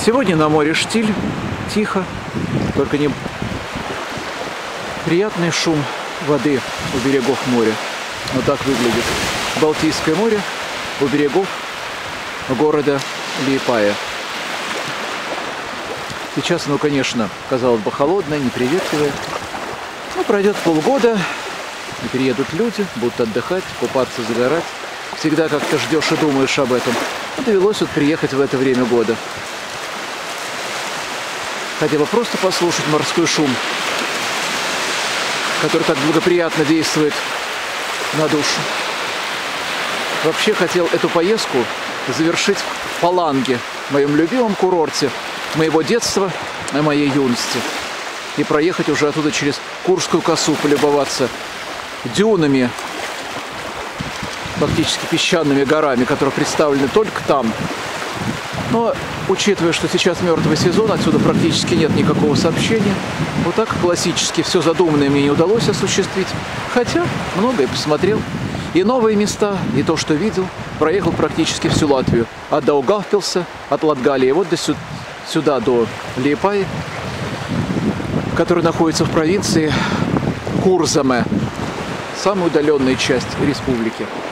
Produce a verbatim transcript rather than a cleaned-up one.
Сегодня на море штиль, тихо, только не приятный шум воды у берегов моря. Вот так выглядит Балтийское море у берегов города Лиепая. Сейчас оно, конечно, казалось бы, холодное, неприветливое. Но пройдет полгода, и приедут люди, будут отдыхать, купаться, загорать. Всегда как-то ждешь и думаешь об этом. Но довелось вот приехать в это время года. Хотела просто послушать морской шум, который так благоприятно действует на душу. Вообще хотел эту поездку завершить в Паланге, моем любимом курорте моего детства и моей юности. И проехать уже оттуда через Куршскую косу, полюбоваться дюнами, фактически песчаными горами, которые представлены только там. Но, учитывая, что сейчас мертвый сезон, отсюда практически нет никакого сообщения. Вот так классически все задуманное мне не удалось осуществить. Хотя многое посмотрел. И новые места, и то, что видел. Проехал практически всю Латвию. От Даугавпилса, от Латгалии, вот до сюда, сюда до Лиепаи, который находится в провинции Курзаме, самая удаленная часть республики.